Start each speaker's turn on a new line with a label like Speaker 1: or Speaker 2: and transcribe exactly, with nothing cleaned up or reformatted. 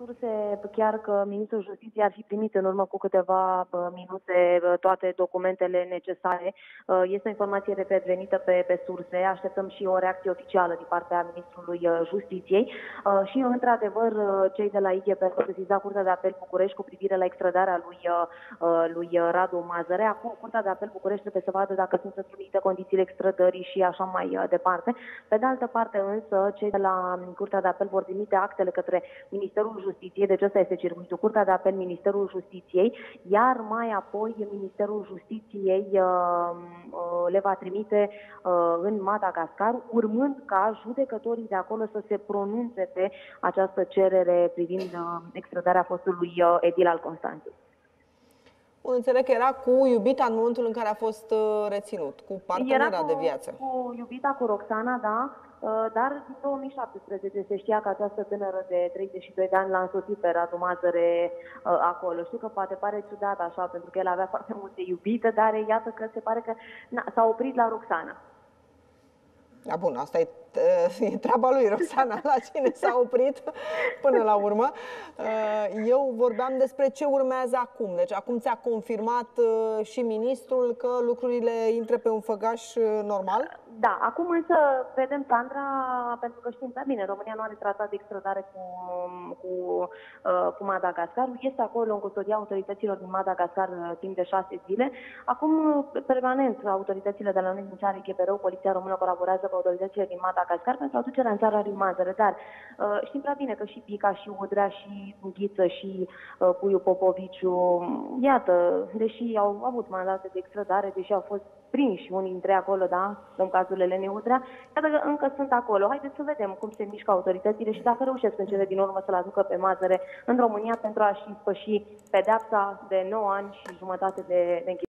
Speaker 1: surse chiar că Ministrul Justiției ar fi primit în urmă cu câteva minute toate documentele necesare. Este o informație, repet, venită pe, pe surse. Așteptăm și o reacție oficială din partea Ministrului Justiției. Și, într-adevăr, cei de la I G P au sesizat Curtea de Apel București cu privire la extradarea lui, lui Radu Mazăre. Acum, Curtea de Apel București trebuie să vadă dacă sunt întrunite condițiile extradării și așa mai departe. Pe de altă parte, însă, cei de la Curtea de Apel vor trimite actele către Ministerul Justiției, deci ăsta este circuitul, Curtea de Apel, Ministerul Justiției, iar mai apoi Ministerul Justiției uh, uh, le va trimite uh, în Madagascar, urmând ca judecătorii de acolo să se pronunțe pe această cerere privind uh, extradarea fostului uh, edil al Constanței.
Speaker 2: Înțeleg că era cu iubita în momentul în care a fost uh, reținut, cu partenera
Speaker 1: era cu,
Speaker 2: de viață.
Speaker 1: cu iubita, cu Roxana, da, dar din două mii șaptesprezece se știa că această tânără de treizeci și doi de ani l-a însoțit pe Radu Mazăre uh, acolo. Știu că poate pare ciudat așa, pentru că el avea foarte multe iubite, dar iată că se pare că s-a oprit la Roxana.
Speaker 2: Da, bun, asta e, e treaba lui, Roxana, la cine s-a oprit până la urmă. Eu vorbeam despre ce urmează acum. Deci acum ți-a confirmat și ministrul că lucrurile intră pe un făgaș normal?
Speaker 1: Da, acum însă vedem, Sandra, pentru că știm prea bine, România nu are tratat de extradare cu, cu, cu Madagascarul. Este acolo în custodia autorităților din Madagascar timp de șase zile. Acum, permanent, autoritățile de la noi din țară, G P R-ul, Poliția Română colaborează cu autoritățile din Madagascar pentru aducerea în țara lui Mazăre. Dar știm prea bine că și Pica, și Udrea, și Ghiță, și Puiu Popoviciu, iată, deși au avut mandate de extradare, deși au fost prinși unii dintre acolo, da, în cazul Elenei Udrea, iată că încă sunt acolo. Haideți să vedem cum se mișcă autoritățile și dacă reușesc în cele din urmă să-l aducă pe Mazăre în România pentru a-și spăși pedeapsa de nouă ani și jumătate de, de închisoare.